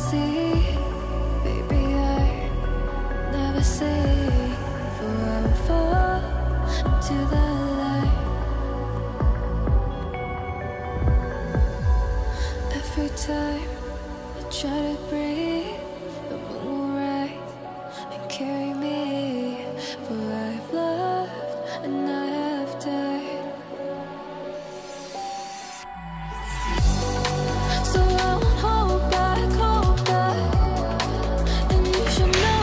sea, baby, I never say, for I will fall into the light. Every time I try to breathe, the moon will rise and carry me, for I've loved and I have died. So I won't hold back, and you should know.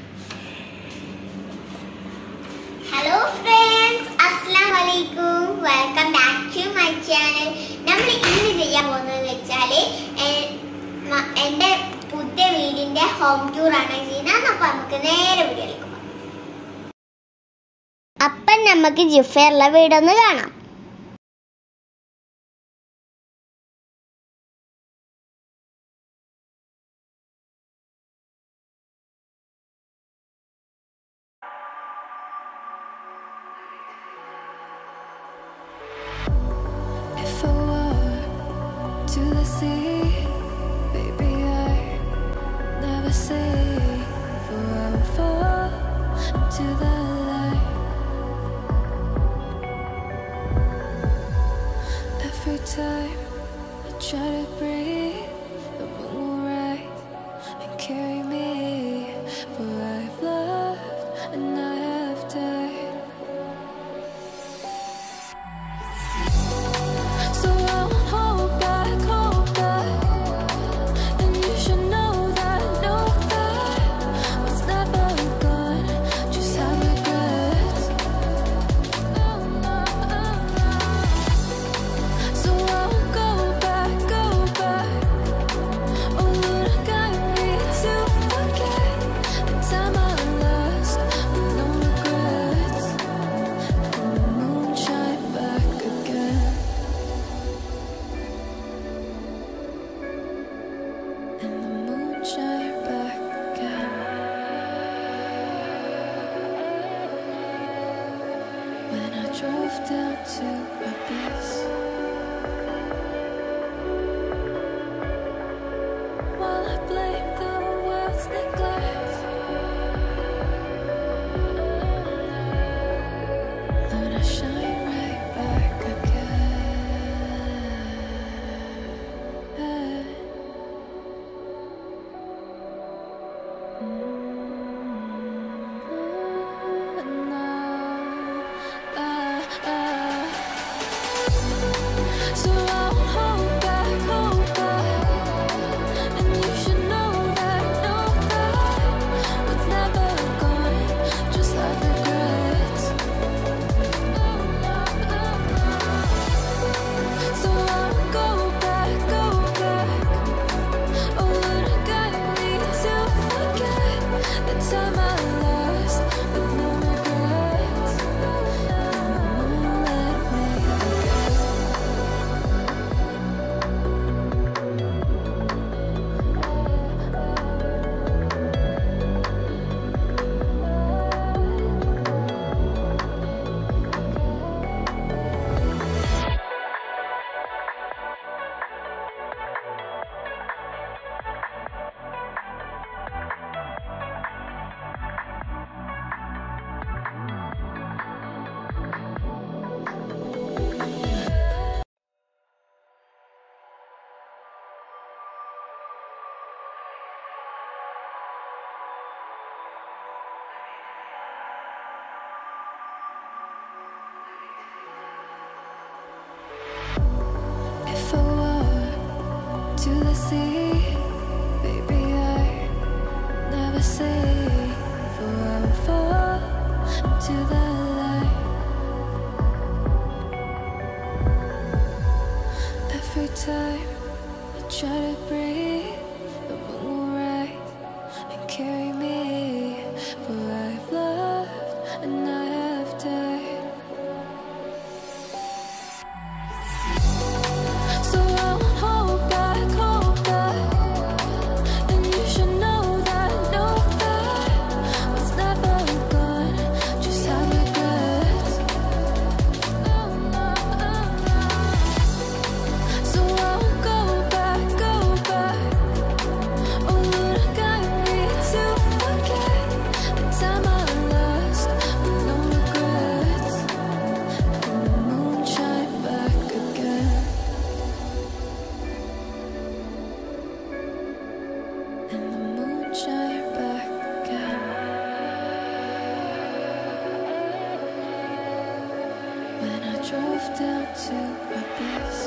Hello friends, Assalamu alaikum. Welcome back to my channel. നമ്മൾ ഇന്ന് ചെയ്യാൻ പോകുന്നത് വെച്ചാൽ എൻ്റെ പുതിയ വീടിൻ്റെ home tour ആണ് ചെയ്യുന്നത്. അപ്പോൾ നമുക്ക് നേരെ വീഡിയോയിലേക്ക് പോകാം. അപ്പം നമുക്ക് ജിഫേറുള്ള വീടൊന്ന് കാണാം. If I were to the sea, baby, I never say, for I will fall into the light. Every time I try to breathe, the moon will rise and carry me, for I've loved and I have died. So I won't hold back, and you should know that what's never gone just have regrets. So I won't go back. Oh, Lord, guide me to forget the time I lost with no regrets, and the moon shine back again. And the moon shine back again. When I drove down to Abyss, while I blame the world's neglect, Lord, I shine right back again. So I won't hold back, and you should know that what's never gone just have regrets. So I won't go back. Oh, Lord, guide me to forget the time I lost with no regrets. And the moon let me again. If I were to the sea, baby, I never say, for I will fall into the light. Every time I try to breathe, the moon will rise and carry me, for I've loved and I have died. So I won't hold back, and you should know that what's never gone just have regrets. So I won't go back. down to abyss.